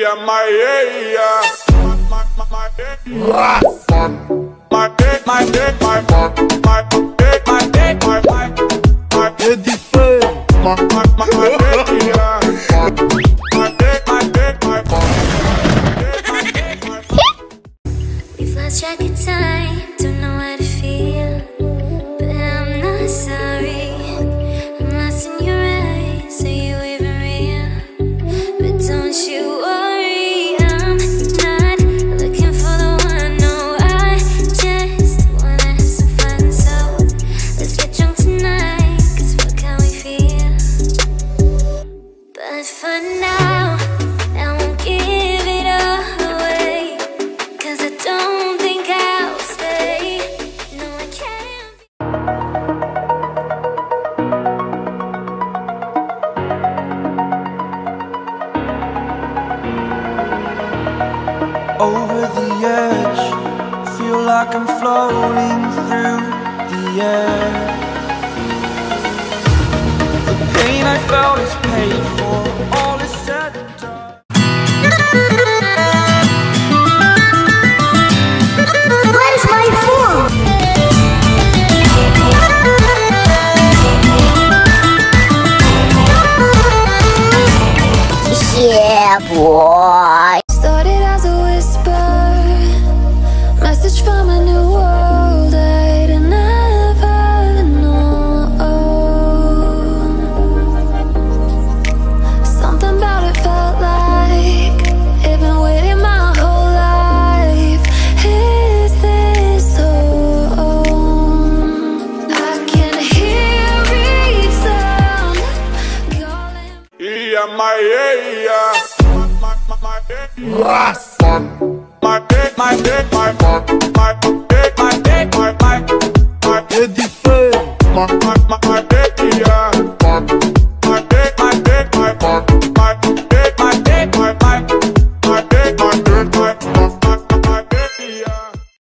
We've lost track of time, don't know how to feel, but I'm not sorry. I'm lost in your eyes, are you even real? But don't you worry, I'm not looking for the one. No, I just wanna have some fun. So let's get drunk tonight, 'cause fuck how we feel. But for now, I won't give it all away, 'cause I don't think I'll stay. No, I can't be. Over the edge, feel like I'm floating through the air. The pain I felt is paid for, all is said and done. Where's my phone? Yeah, boy. Started as a whisper, message from a new world I'd never known. Something about it felt like it'd been waiting my whole life. Is this home? I can hear each sound calling. É diferente.